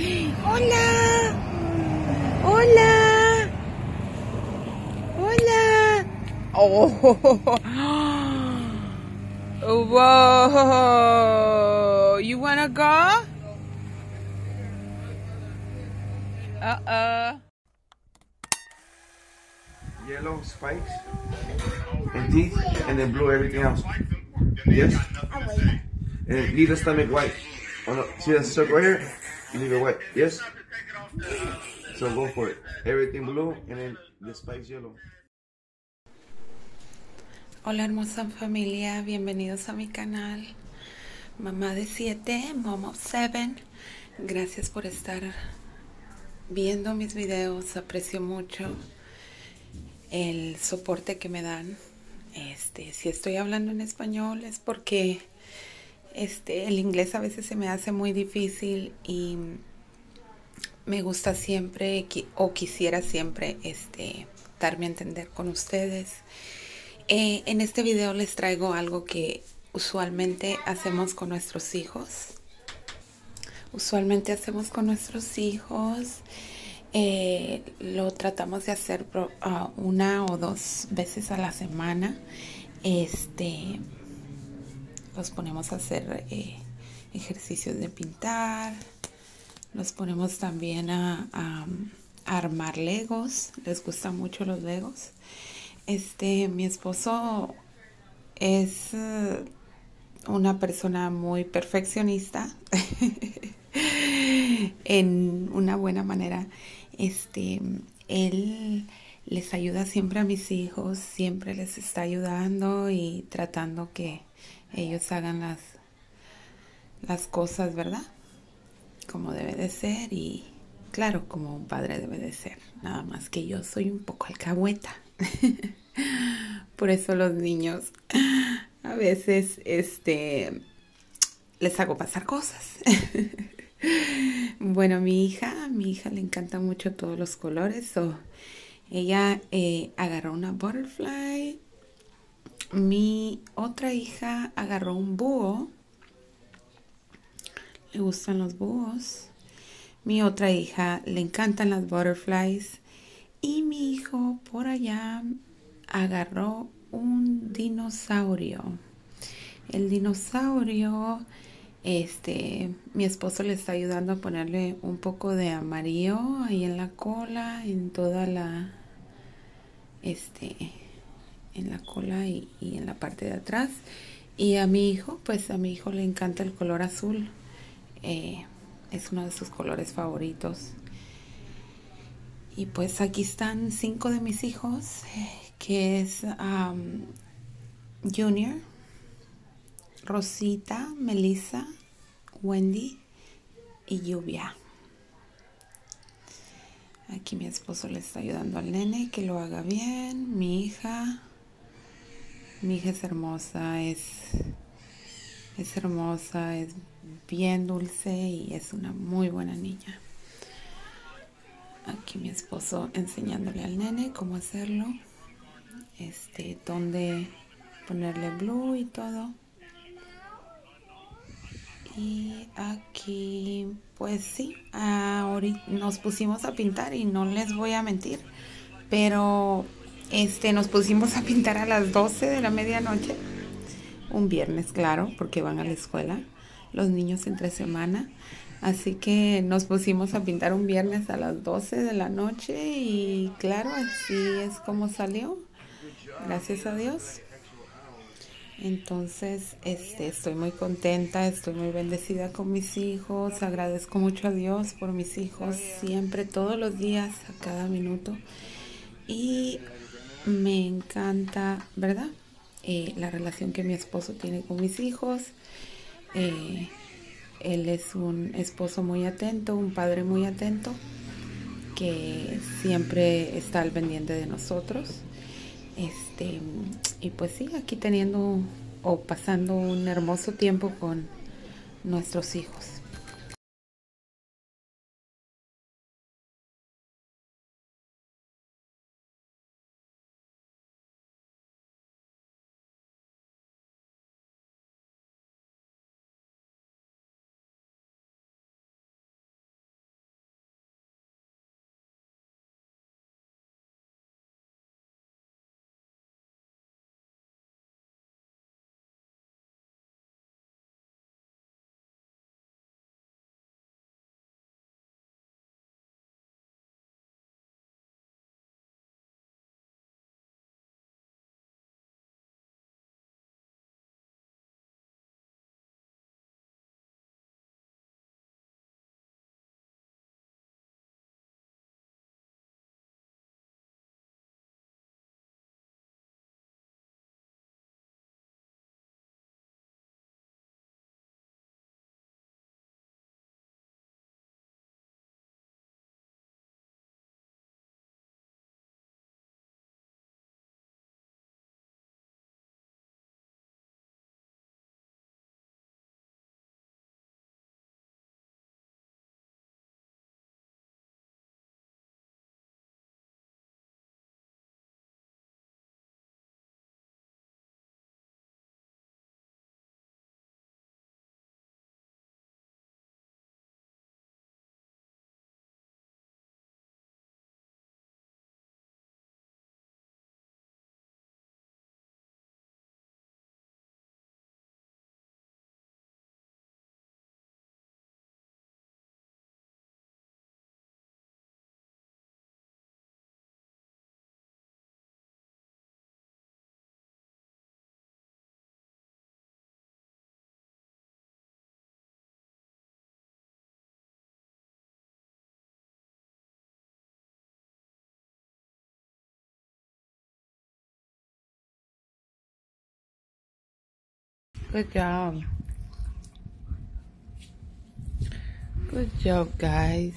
Hola. Hola. Hola. Oh. Whoa. You wanna go? Yellow spikes and teeth, and then blue everything else. Yes? And leave the stomach white. Oh no, see that circle right here? Leave it white. Yes? So go for it. Everything blue and then the spikes yellow. Hola hermosa familia, bienvenidos a mi canal. Mamá de 7, Mom of 7. Gracias por estar viendo mis videos, aprecio mucho el soporte que me dan. Si estoy hablando en español es porque el inglés a veces se me hace muy difícil y me gusta siempre o quisiera siempre darme a entender con ustedes. En este video les traigo algo que usualmente hacemos con nuestros hijos. Lo tratamos de hacer una o dos veces a la semana. Los ponemos a hacer ejercicios de pintar. Nos ponemos también a armar legos. Les gustan mucho los legos. Mi esposo es una persona muy perfeccionista en una buena manera. Él les ayuda siempre a mis hijos, siempre les está ayudando y tratando que ellos hagan las cosas, ¿verdad? Como debe de ser y claro, como un padre debe de ser. Nada más que yo soy un poco alcahueta. Por eso los niños a veces les hago pasar cosas. Bueno, mi hija le encanta mucho todos los colores. Ella agarró una butterfly. Mi otra hija agarró un búho. Le gustan los búhos. Mi otra hija le encantan las butterflies. Y mi hijo por allá agarró un dinosaurio. El dinosaurio, mi esposo le está ayudando a ponerle un poco de amarillo ahí en la cola, en toda la, en la cola y en la parte de atrás. Y a mi hijo, pues a mi hijo le encanta el color azul. Es uno de sus colores favoritos. Y pues aquí están 5 de mis hijos, que es Junior, Rosita, Melissa, Wendy y Lluvia. Aquí mi esposo le está ayudando al nene que lo haga bien. Mi hija es hermosa, es hermosa, es bien dulce y es una muy buena niña. Aquí mi esposo enseñándole al nene cómo hacerlo, dónde ponerle blue y todo. Y aquí pues sí, ahorita nos pusimos a pintar y no les voy a mentir, pero nos pusimos a pintar a las 12 de la medianoche, un viernes, claro, porque van a la escuela los niños entre semana. Así que nos pusimos a pintar un viernes a las 12 de la noche y claro, así es como salió. Gracias a Dios. Entonces, estoy muy contenta, estoy muy bendecida con mis hijos. Agradezco mucho a Dios por mis hijos siempre, todos los días, a cada minuto. Y me encanta, ¿verdad? La relación que mi esposo tiene con mis hijos. Él es un esposo muy atento, un padre muy atento, que siempre está al pendiente de nosotros. Y pues sí, aquí teniendo o pasando un hermoso tiempo con nuestros hijos. Good job. Good job, guys.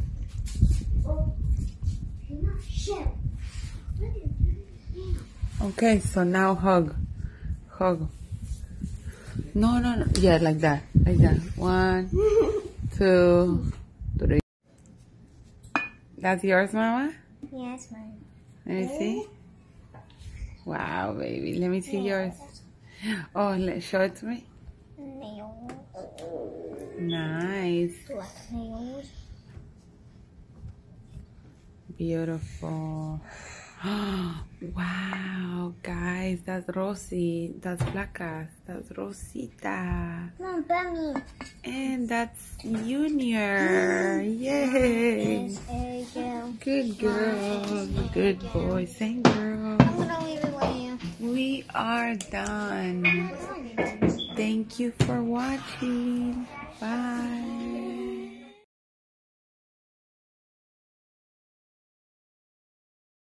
Okay, so now hug. Hug. No. Yeah, like that. Like that. 1, 2, 3. That's yours, Mama? Yes, mine. Let me see. Wow, baby. Let me see yours. Oh, show it to me. Nails. Nice. Black nails. Beautiful. Wow, guys, that's Rosie. That's Placas. That's Rosita. No, Bunny. And that's Junior. Yay. Good girl. Good boy. Same girl. I'm gonna leave it with you. We are done. Thank you for watching.